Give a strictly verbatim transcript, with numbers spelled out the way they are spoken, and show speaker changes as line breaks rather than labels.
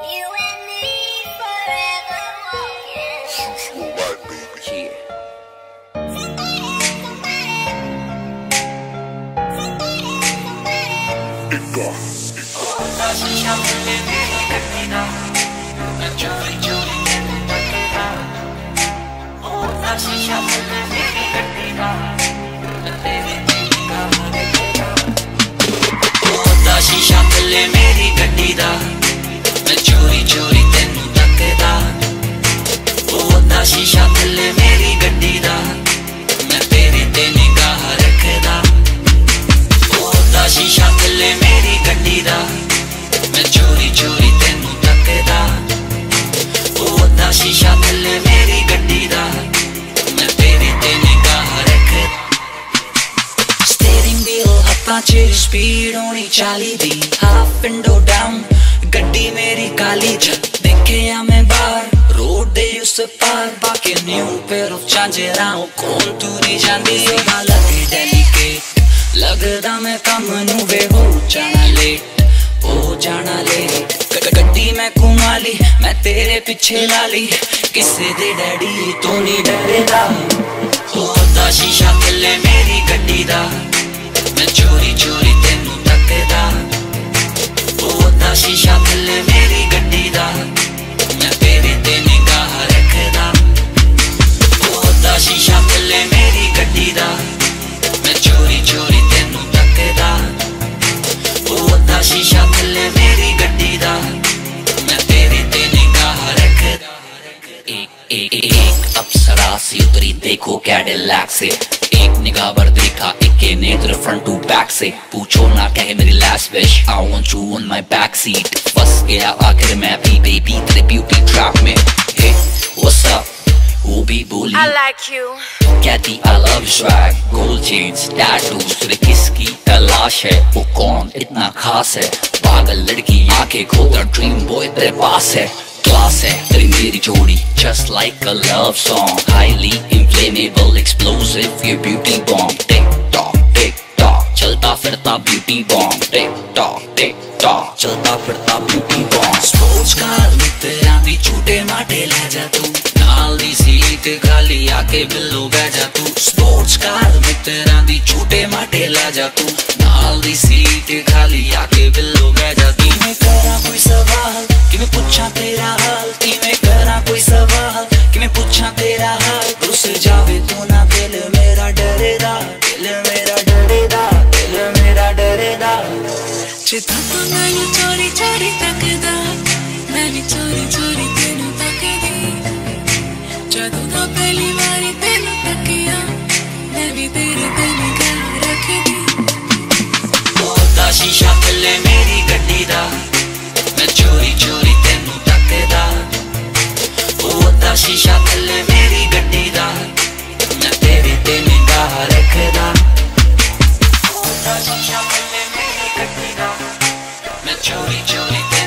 You and me forever walking.
Right, baby. Yeah.
शीशा खुले मेरी गड्डी दा मैं चोरी चोरी तेनू तकदा ओ शीशा खुले मेरी गड्डी दा मैं तेरे ते निगाह रखदा ओ शीशा खुले मेरी गड्डी दा मैं चोरी चोरी तेनू तकदा ओ शीशा खुले मेरी गड्डी दा मैं तेरे ते निगाह रखदा ओ शीशा खुले मेरी गड्डी दा मैं चोरी चोरी तेनू तकदा ओ शीशा थल्ले मेरी गड्डी दा मैं तेरे ते निगाह रखदा स्टीयरिंग व्हील हत्थां च स्पीड होनी चाली दी हाफ विंडो डाउन गड्डी मेरी काली च देखिया मैं बाहर रोड दे उस पार बाकी न्यू पेयर ऑफ झांजरां कौन तुरी जांदी ओदा लगे डेलीकेट लगदा मैं कम नू वे हो जाना लेट हो जाना लेट गड्डी मैं घुमा ली मैं तेरे पिछे ला ली किसे दे डैडी तू नहीं डरेदा ओ शीशा थल्ले मेरी गड्डी दा मैं चोरी चोरी तेनू तकदा ओ शीशा थल्ले मेरी गड्डी दा मैं तेरे ते निगाह रखदा ओ शीशा थल्ले मेरी गड्डी दा मैं चोरी चोरी तेनू तकदा ओ शीशा थल्ले मेरी गड्डी दा मैं तेरे ते निगाह रखदा एक एक एक अप्सरा सी उतरी देखो कैडिलैक से एक निगाह भर देखा एक नेत्र फ्रंट टू बैक से पूछो ना कहे मेरी last wish I want you on my back seat फंस गया आखिर मैं भी बेबी तेरे ब्यूटी ट्रैप में हे व्हाट्स अप वो भी बोली
I like you
कहती I love you swag gold chains tattoos तुझे किसकी तलाश है वो कौन इतना खास है पागल लड़की आंखें खोलकर ड्रीम बॉय तेरे पास है क्लास है तेरी मेरी जोड़ी just like a love song highly inflammable explosive your beauty bomb tick tock tick tock चलता फिरता beauty bomb tick tock tick tock चलता फिरता beauty bomb sports car में तेरा भी छूटे माटे ले जा तू नाल दी सीट खाली आके बिल्लो बह जा तू स्पोर्ट्स कार में तेरा दी छूटे माटे ला जा तू नाल दी सीट खाली आके बिल्लो बह जा तू मैं करा कोई सवाल कि मैं पूछा तेरा हाल कि मैं करा कोई सवाल कि मैं पूछा तेरा हाल रुस जावे तू ना दिल मेरा डरेदा दिल मेरा डरेदा दिल मेरा डरेदा
चिता तो मैं चोरी चोरी तकदा मैं भी चोरी चोरी तेनू तकदी जदों दा पहली बारी तेनू तकिया मैं भी तेरे ते निगाह रखदी
ओ शीशा थल्ले मेरी गड्डी दा मैं चोरी चोरी तेनू तकदा ओ शीशा थल्ले मेरी गड्डी दा मैं तेरे ते निगाह रखदा ओ शीशा थल्ले मेरी गड्डी दा मैं चोरी चोरी